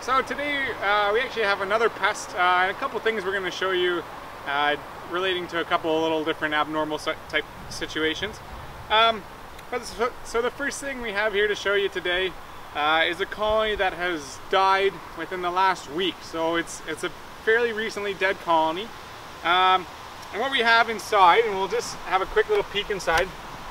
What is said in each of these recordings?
So today we actually have another pest and a couple things we're going to show you relating to a couple of little different abnormal type situations. So the first thing we have here to show you today is a colony that has died within the last week. So it's a fairly recently dead colony. And what we have inside, and we'll just have a quick little peek inside,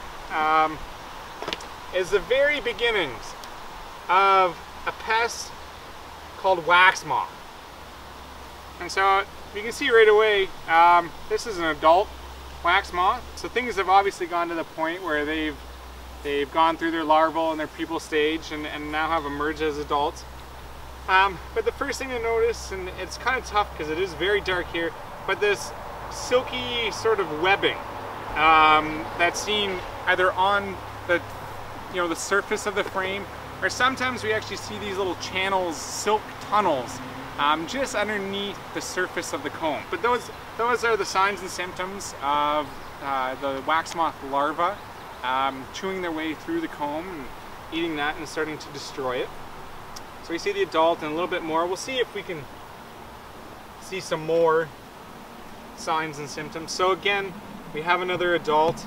is the very beginnings of a pest called wax moth. And so you can see right away, this is an adult wax moth. So things have obviously gone to the point where they've gone through their larval and their pupal stage and now have emerged as adults. But the first thing to notice, and it's kind of tough because it is very dark here, but this silky sort of webbing that's seen either on the the surface of the frame, or sometimes we actually see these little channels, silk tunnels, just underneath the surface of the comb. But those are the signs and symptoms of the wax moth larva chewing their way through the comb and eating that and starting to destroy it. So we see the adult and a little bit more. We'll see if we can see some more signs and symptoms. So again, we have another adult.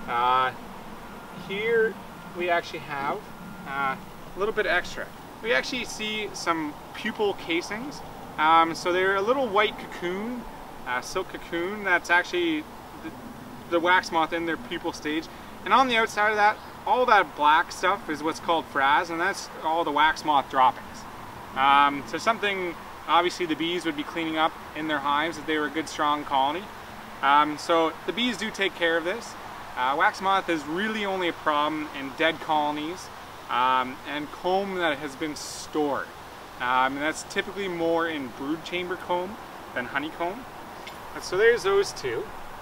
Here we actually have a little bit extra. We actually see some pupal casings. So they're a little white cocoon, silk cocoon, that's actually the wax moth in their pupal stage. And on the outside of that, all that black stuff is what's called fraise, and that's all the wax moth droppings. So something obviously the bees would be cleaning up in their hives if they were a good strong colony. So the bees do take care of this. Wax moth is really only a problem in dead colonies and comb that has been stored. And that's typically more in brood chamber comb than honeycomb. And so there's those two.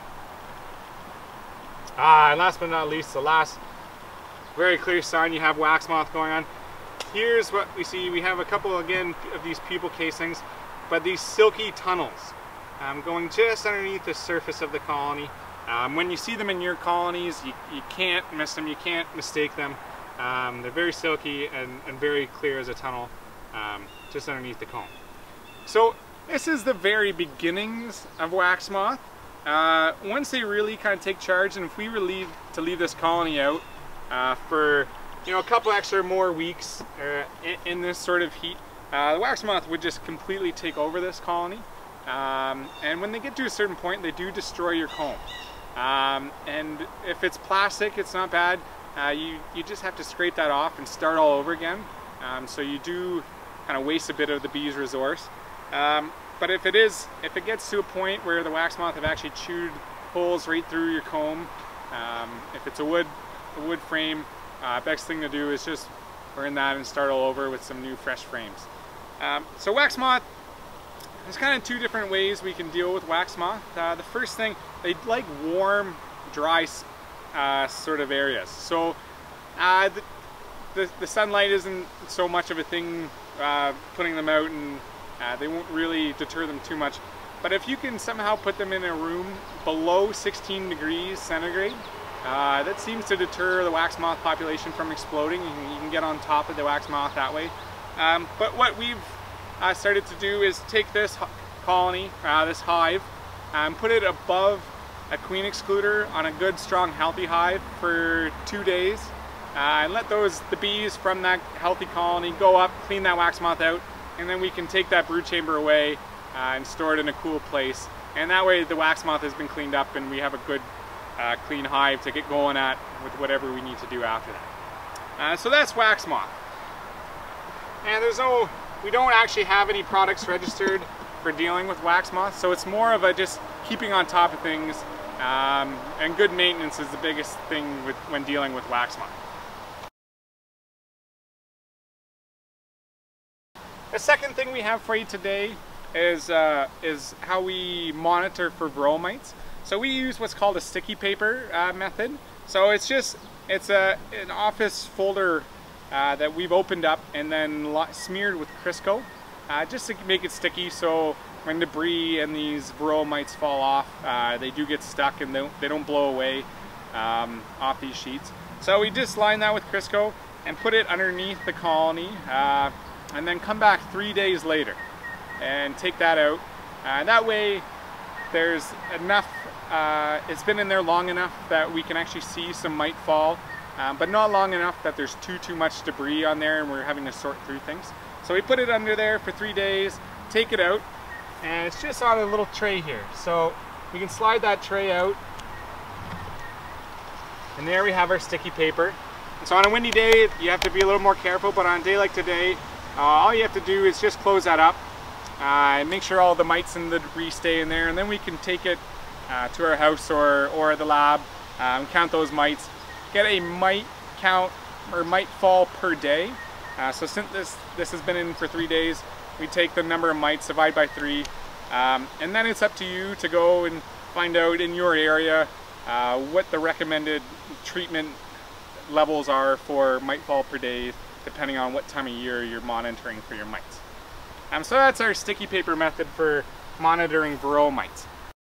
And last but not least, the last very clear sign you have wax moth going on. Here's what we see. We have a couple again of these pupal casings, but these silky tunnels going just underneath the surface of the colony. When you see them in your colonies, you can't miss them, you can't mistake them. They're very silky and very clear as a tunnel just underneath the comb. So this is the very beginnings of wax moth. Once they really kind of take charge, and if we were to leave this colony out for a couple extra more weeks in this sort of heat, the wax moth would just completely take over this colony. And when they get to a certain point, they do destroy your comb. And if it's plastic, it's not bad. You just have to scrape that off and start all over again. So you do kind of waste a bit of the bee's resource. But if it gets to a point where the wax moth have actually chewed holes right through your comb, if it's a wood frame, best thing to do is just burn that and start all over with some new fresh frames. So wax moth, there's kind of two different ways we can deal with wax moth. The first thing, they like warm, dry sort of areas. So the sunlight isn't so much of a thing putting them out, and they won't really deter them too much. But if you can somehow put them in a room below 16 degrees centigrade, that seems to deter the wax moth population from exploding. You can get on top of the wax moth that way. But what we've started to do is take this colony, this hive, and put it above a queen excluder on a good, strong, healthy hive for 2 days, and let the bees from that healthy colony go up, clean that wax moth out, and then we can take that brood chamber away and store it in a cool place. And that way the wax moth has been cleaned up and we have a good clean hive to get going at with whatever we need to do after that. So that's wax moth. And we don't actually have any products registered for dealing with wax moth, so it's more of a just keeping on top of things, and good maintenance is the biggest thing when dealing with wax moth. The second thing we have for you today is how we monitor for varroa mites. So we use what's called a sticky paper method. So it's an office folder that we've opened up and then smeared with Crisco, just to make it sticky, so when debris and these varroa mites fall off, they do get stuck and they don't blow away off these sheets. So we just line that with Crisco and put it underneath the colony. and then come back 3 days later and take that out. That way there's enough, it's been in there long enough that we can actually see some mite fall, but not long enough that there's too much debris on there and we're having to sort through things. So we put it under there for 3 days, take it out, and it's just on a little tray here. So we can slide that tray out, and there we have our sticky paper. So on a windy day, you have to be a little more careful, but on a day like today, all you have to do is just close that up, and make sure all the mites and the debris stay in there, and then we can take it to our house or the lab, count those mites, get a mite count or mite fall per day. So since this has been in for 3 days, we take the number of mites, divide by 3, and then it's up to you to go and find out in your area what the recommended treatment levels are for mite fall per day, depending on what time of year you're monitoring for your mites. So that's our sticky paper method for monitoring varroa mites.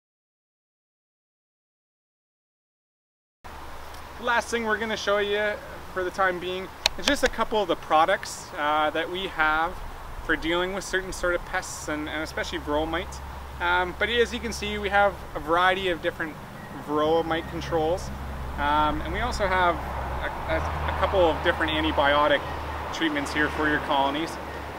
The last thing we're going to show you for the time being is just a couple of the products that we have for dealing with certain sort of pests and especially varroa mites. But as you can see, we have a variety of different varroa mite controls, and we also have a couple of different antibiotic treatments here for your colonies.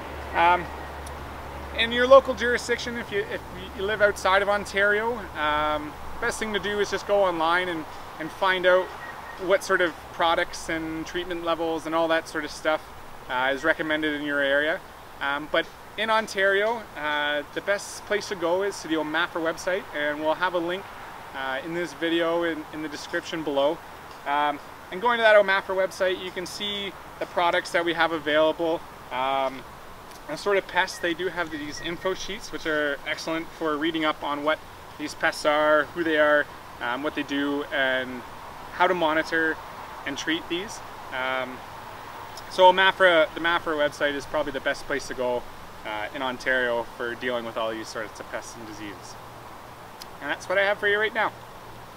In your local jurisdiction, if you live outside of Ontario, best thing to do is just go online and find out what sort of products and treatment levels and all that sort of stuff is recommended in your area. But in Ontario, the best place to go is to the OMAFRA website, and we'll have a link in this video in the description below. And going to that OMAFRA website, you can see the products that we have available. And sort of pests, they do have these info sheets, which are excellent for reading up on what these pests are, who they are, what they do, and how to monitor and treat these. So the MAFRA website is probably the best place to go in Ontario for dealing with all these sorts of pests and diseases. And that's what I have for you right now.